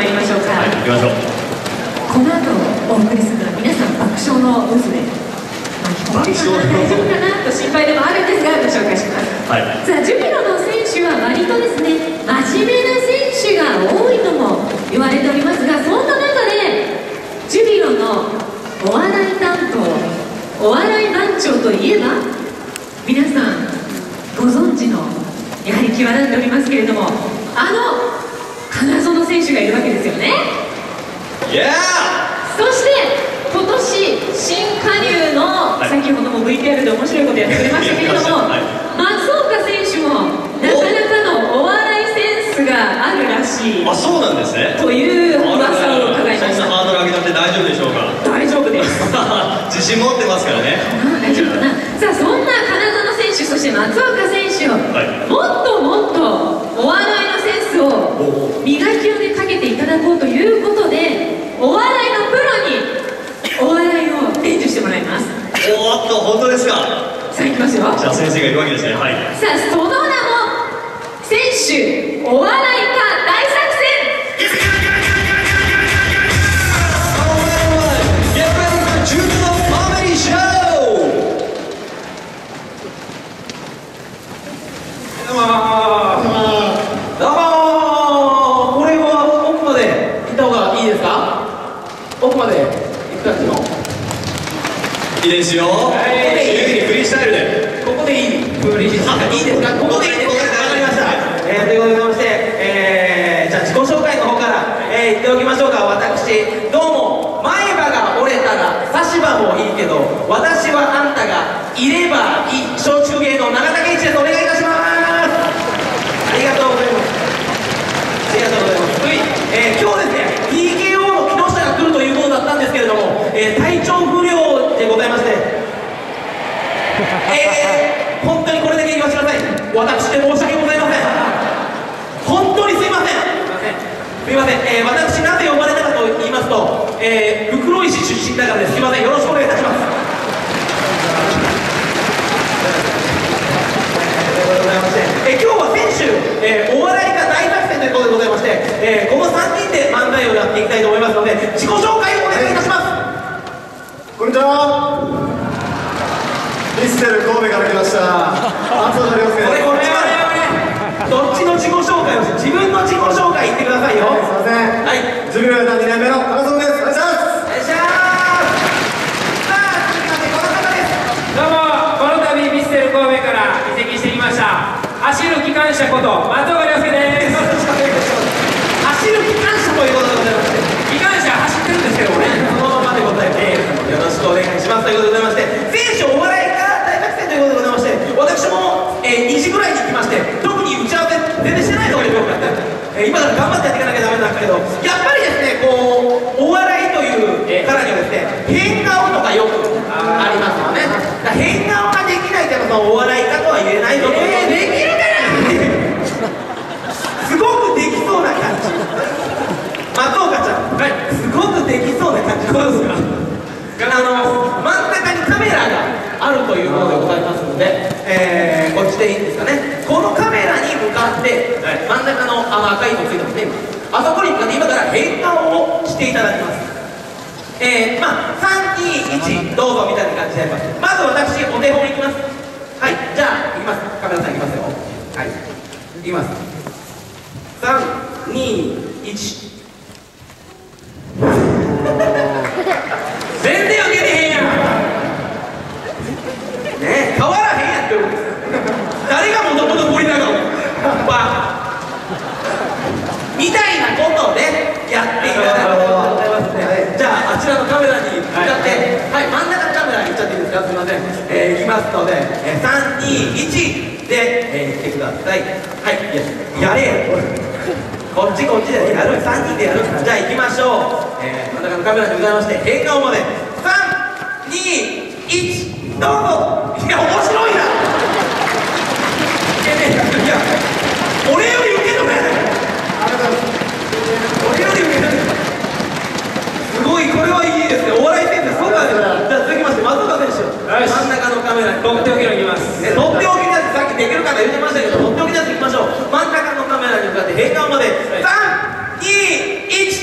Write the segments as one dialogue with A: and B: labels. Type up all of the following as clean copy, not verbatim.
A: 参りましょうか。
B: はい、行きましょう。
A: この後お送りするのは皆さん爆笑の渦で、大丈夫かなと心配でもあるんですがご紹介します。
B: はい、
A: さあジュビロの選手は割とですね真面目な選手が多いとも言われておりますが、そんな中でジュビロのお笑い担当、お笑い番長といえば皆さんご存知のやはり際立っておりますけれども、金園選手がいるわけですよね。そして今年新加入の、先ほども VTR で面白いことやってくれましたけれども、松岡選手もなかなかのお笑いセンスがあるらしい。
B: あ、そうなんですね。
A: という噂を伺いました。
B: そんなハードル上げちゃって大丈夫でしょうか。
A: 大丈夫です。
B: 自信持ってますからね。
A: 大丈夫かな。さあそんな金園選手、そして松岡選手を、もっともっとお笑いのセンスを磨きをねかけていただこうということで、お笑いのプロにお笑いを伝授してもらいます。
B: おっと、本当ですか。
A: さあ行きますよ。
B: じゃあ先生がいるわけですね。はい。
A: さあその名も選手お笑い化大作戦。
B: ジュビロコメディショー。
C: どうもこれは奥まで行った方がいいですか。奥まで行く感じの
B: いいですよ。フリースタイルで。
C: ここでいいフリースタイルいいですか。ここでいいですか。わかりました。ということでございまして、じゃあ自己紹介の方から、言っておきましょうか。私どうも前歯が折れたら差し歯もいいけど私はあんたがいればいい松竹芸能永田健一です。お願いいたします。ありがとうございます。ありがとうございます。今日ですね TKO の木下が来るということだったんですけれども、体調不良でございまして、本当にこれだけ言わせてください。私で申し訳ございません。本当にすいません。すいません。私なぜ呼ばれたかと言いますと、袋井市出身だからです。すいません。よろしくお願いいたします。今日は選手、お笑いが大作戦ということでございまして、この3人で漫才をやっていきたいと思いますので、自己紹介をお願いいたします。
D: こんにちは。ミステル神戸から来ました松岡亮介です。
C: どっちの自己紹介をして、自分の自己紹介言ってくださいよ。
D: すいません。はい。ジュビロ2年目の金園です。お願いします。
C: お願いします。さあ続きましてこの方です。
E: どうも、この度ミステル神戸から移籍してきました走る機関車こと松岡亮介です。
C: 走る機関車ということでございまして、
E: 機関車走ってるんですけどね、
C: そのままでございます。よろしくお願いしますということでございまして、選手お笑いが大作戦ということでございまして、私も、2時ぐらいに行きまして、特に打ち合わせ全然してないところでよかった、今から頑張ってやっていかなきゃダメなんだけど、やっぱりですねこうお笑いというからにはですね変顔とかよくありますよね。だから変顔ができないというのはお笑いかとは言えないぞという。できるからすごくできそうな感じ。松岡ちゃん、はい、すごくできそうな感じ。どうですか。真ん中にカメラがあるというものでございますので、こっちでいいんですかね。このカメラに向かって、真ん中の赤いのついてますね。あそこに向かって今から変顔をしていただきます。3、2、1どうぞみたいな感じでやります。まず私お手本いきます。はい、じゃあいきます。カメラさんいきますよ。はい、いきます。3、2、1全然受けてへんやんね。変わらへんやんってことです。誰がもともと森永をみたいなことでやっていただくということでございますので、じゃああちらのカメラに向かって、はい、真ん中のカメラに行っちゃっていいですか。すみません。いきますので、3、2、1で、来てください。はい、やれよこっちこっちでやる。3人でやる。じゃあ行きましょう。真ん中のカメラでございまして、変顔まで3、2、1どうぞ。いや面白いな。いや俺より受け止めない。俺より受け止めない。すごい、これはいいですね。お笑いセンスそうなんです。じゃあ続きまして松岡選手、真ん中のカメラに
E: とっておきのいきます。
C: とっておきのやつさっきできるか言ってましたけど、とっておきのやついきましょう。真ん中のカメラに向かって変顔まで3、2、1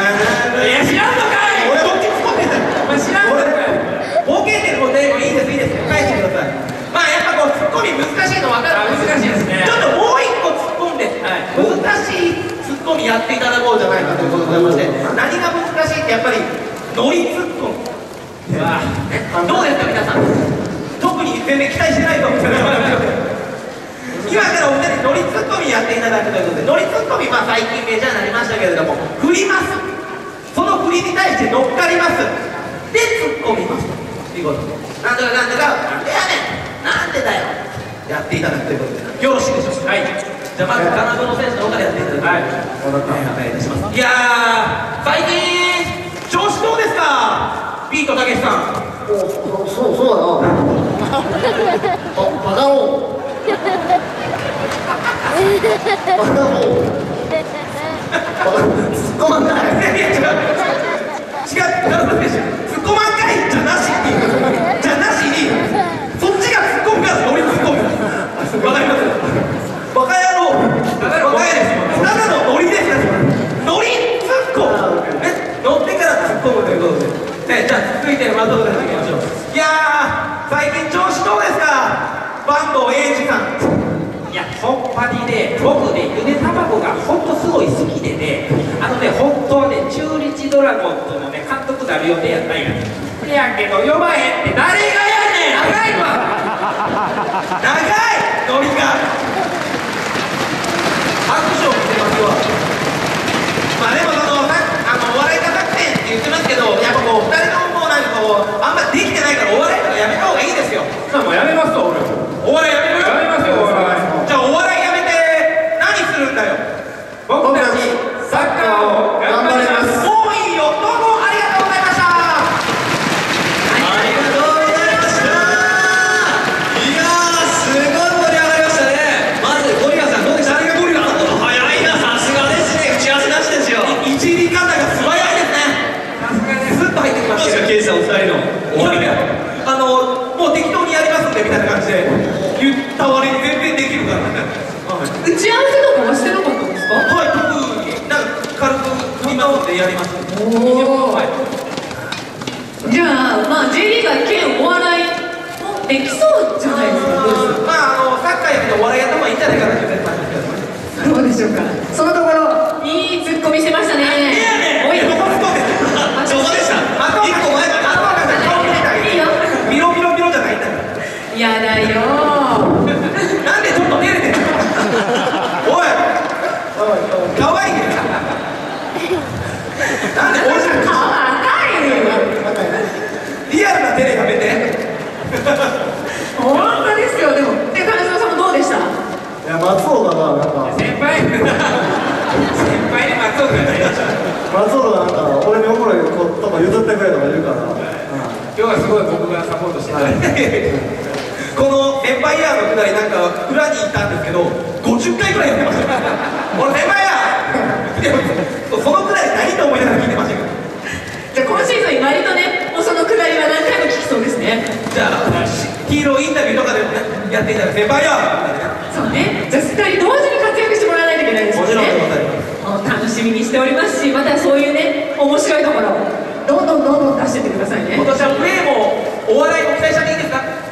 C: や知らんのかい。
D: 俺どっち突っ込んでんだよ。
E: お前知らんのかい。
C: ボケてるもんね。いいですいいです、返してください。まあやっぱこうツッコミ難しいの分かる。
E: 難しいですね。
C: ちょっともう一個突っ込んで、難しいツッコミやっていただこうじゃないかということでございまして、何が難しいってやっぱりノリツッコミ。どうですか皆さん。特に全然期待してないと思うんですけど。今からお二人ノリツッコミやっていただくということで、ノリツッコミ、まあ最近メジャーになりましたけれども、振ります。その振りに対して乗っかります。でツッコみますということで、なんとかなんとか、なんでやねん、なんでだよ、やっていただくということでよろしいでしょうか。はい、じゃあまず金具の選手の方からやっていただきます。お願いいたします。いやー、最近調子どうですか、ビートたけしさん。
D: そうだな。バカロー。バカロー。突っ込まんかい。
C: いや違う、金具選手、突っ込まんかいじゃなしに、じゃなしに、そっちが突っ込むからノリ突っ込む。わかります？バカ野郎、バカ野郎です。ただのノリですから。ノリ突っ込む。乗ってから突っ込むということで。じゃあ続いて松岡さんいきましょう。いやー、最近調子どうですか、坂東英二さん。
E: いや、ほんまにね、僕ね、ゆで卵がほんとすごい好きでね、本当はね、中日ドラゴンズのね、監督なる予定やったんや。やけど、呼ばへんって誰がやねん。長いわ。
C: 長いノリが。拍手を見せますわ。まあでもお笑い家作戦って言ってますけど、やっぱこう2人ともなんかこうあんまできてないからお笑いとかやめた方がいいですよ。
E: もうやめますと、俺。
C: お笑いやめる？
E: やめますよ、お笑い。
C: じゃあお笑いやめて何するんだよ。
E: 僕たちサッカーを頑張ります。
C: もういいよ。どうもありがとうございました。
B: ありがとうございました。いやー、すごい盛り上がりましたね。まずゴリラさんどうでした？ゴリラ早いな、さすがですね。打ち合わせなしですよ。
C: いじり方が素早いですね。
E: さすがです。
C: スッと入ってきましたよ。
B: ケイさんお二人の
C: もう適当にやりますんでみたいな感じで言ってでやりました。
A: おー
C: 20分前。
A: じゃあまあ J リーガー兼お笑いもできそうじゃないですか。どうですか。
C: まあサッカーやめてお笑いやった方がいいんじゃないかなって絶対思ってますけど。
A: どうでしょうか。そのところいいツッコミしてましたね。おい、
C: どこ突っ込んでた？
B: ちょうどでした。
C: あと
B: 一個前だ。
A: いいよ。
C: ビロビロビロじゃないんだよ。
A: やだよ
C: なんでちょっと照れてるの？おい、可愛いね。なんでおいしいの？
A: 顔赤い。
C: リアルな照れやめて。
A: 本当ですよ。でも金沢さんもどうでした。
D: いや松岡がなんか
E: 先輩に松岡がいらっしゃる。
D: 松岡がなんか俺におもろいことか譲ってくれとか言うから、
E: 今日はすごい僕がサポートしていただいて、
C: このエンパイヤーのくだりなんか裏に行ったんですけど50回ぐらいやってましたよ。俺エンパイヤーでもそのくだり何と思いながら聞いてましたけど。
A: じゃあ今シーズン割とね、もうそのくだりは何回も聞きそうですね。
C: じゃあヒーローインタビューとかでもねやっていただくエンパイヤー。
A: そうね。じゃあ2人同時に活躍してもらわないといけないですよね。
C: もちろんでございます。
A: 楽しみにしておりますし、またそういうね面白いところどんどん出してってくださいね。
C: 今年はプレーもお笑いも期待しちゃっていいですか？